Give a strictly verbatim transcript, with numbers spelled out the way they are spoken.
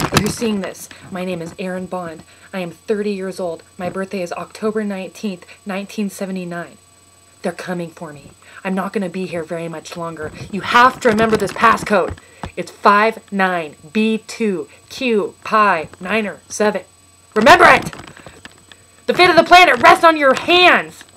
You're seeing this. My name is Erin Bond. I am thirty years old. My birthday is October nineteenth, nineteen seventy-nine. They're coming for me. I'm not going to be here very much longer. You have to remember this passcode. It's five nine B two Q Pi Niner seven. Remember it! The fate of the planet rests on your hands!